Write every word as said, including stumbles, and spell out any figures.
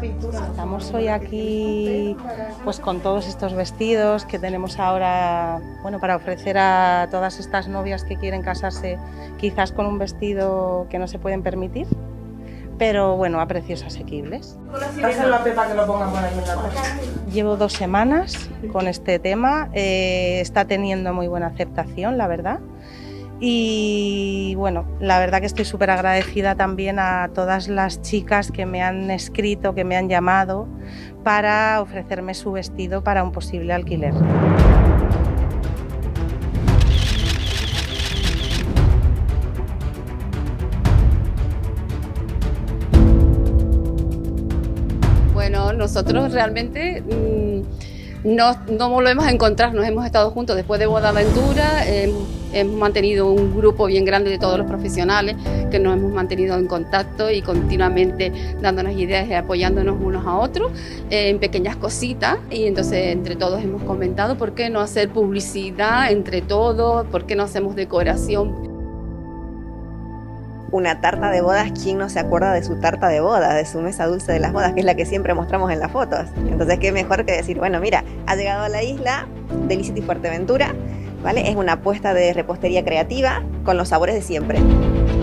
Estamos hoy aquí pues con todos estos vestidos que tenemos ahora, bueno, para ofrecer a todas estas novias que quieren casarse quizás con un vestido que no se pueden permitir, pero bueno, a precios asequibles. Dáselo a Pepa que lo ponga por ahí en la casa. Llevo dos semanas con este tema, eh, está teniendo muy buena aceptación, la verdad. Y bueno, la verdad que estoy súper agradecida también a todas las chicas que me han escrito, que me han llamado para ofrecerme su vestido para un posible alquiler. Bueno, nosotros realmente mmm, no, no volvemos a encontrar, nos hemos estado juntos después de Boda Aventura, eh, hemos mantenido un grupo bien grande de todos los profesionales que nos hemos mantenido en contacto y continuamente dándonos ideas y apoyándonos unos a otros eh, en pequeñas cositas, y entonces entre todos hemos comentado por qué no hacer publicidad entre todos, por qué no hacemos decoración. Una tarta de bodas, ¿quién no se acuerda de su tarta de bodas, de su mesa dulce de las bodas, que es la que siempre mostramos en las fotos? Entonces, qué mejor que decir, bueno, mira, ha llegado a la isla Delicity Fuerteventura, ¿vale? Es una apuesta de repostería creativa con los sabores de siempre.